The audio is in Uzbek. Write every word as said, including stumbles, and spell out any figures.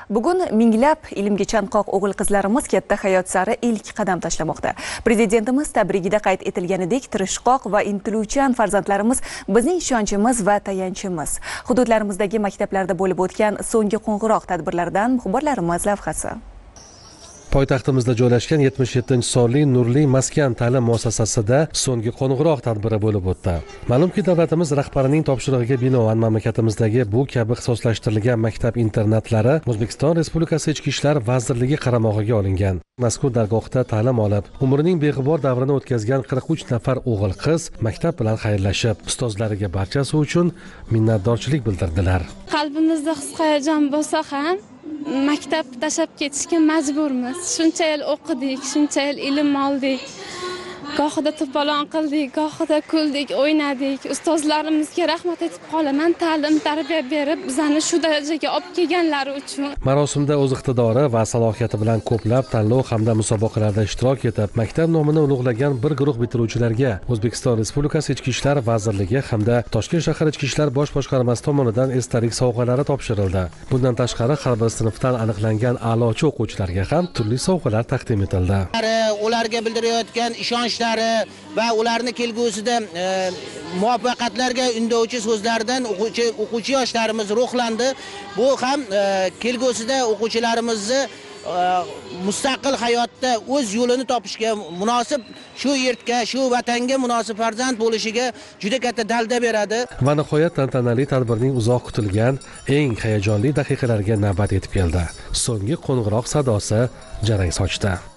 Bugun minglab ilmga chanqoq o'g'il-qizlarimiz katta hayot sari ilk qadam tashlamoqda. Prezidentimiz tabrigida qayd etilganidek, tirishqoq va intiluvchan farzandlarimiz bizning ishonchimiz va tayanchimiz. Hududlarimizdagi maktablarda bo'lib o'tgan so'nggi qo'ng'iroq tadbirlaridan muxbirlarimiz lavhasi. Poytaxtimizda joylashgan yetmish yettinchi sonli Nurli maskan ta'lim muassasasida so'nggi qo'ng'iroq tadbiri bo'lib o'tdi. Ma'lumki, davlatimiz rahbarining topshirig'iga binoan mamlakatimizdagi bu kabi ixtisoslashtirilgan maktab-internatlari O'zbekiston Respublikasi Ichki ishlar vazirligi qaramog'iga olingan. Mazkur dargohda ta'lim olib, umrining beg'ubor davrini o'tkazgan qirq uch nafar o'g'il-qiz maktab bilan xayrlashib, ustozlariga barchasi uchun minnatdorchilik bildirdilar. Qalbimizda his-hayajon bo'lsa ham maktab tashlab ketishga majburmiz. Shuncha yil o'qidik, shuncha yil ilm oldik. Gohida to'polon qildik, gohida kuldik, o'ynadik. Ustozlarimizga rahmat aytib qolaman, ta'lim, tarbiya berib, bizani shu darajaga olib kelganlari uchun. Marosimda o'z iqtidori va salohiyati bilan ko'plab tanlov hamda musobaqalarda ishtirok etib, maktab nomini ulug'lagan bir guruh bitiruvchilarga O'zbekiston Respublikasi Ichki ishlar vazirligi hamda Toshkent shahar Ichki ishlar bosh boshqarmasi tomonidan esdalik sovg'alari topshirildi. Bundan tashqari, har bir sinfdan aniqlangan a'lochi o'quvchilarga ham turli sovg'alar taqdim etildi. Ularga bildirayotgan ishonch va ularni kelgusida e, muvaffaqiyatlarga undovchi so'zlardan o'quvchi o'quvchi yoshlarimiz ruhlandi. Bu ham e, kelgusida o'quvchilarimizni e, mustaqil hayotda o'z yo'lini topishga munosib, shu yurtga, shu vatanga munosib farzand bo'lishiga juda katta dalda beradi. Va nihoyat tantanali tadbirning uzoq kutilgan eng hayajonli daqiqalariga navbat yetib keldi. So'nggi qo'ng'iroq sadosi jarang sochdi.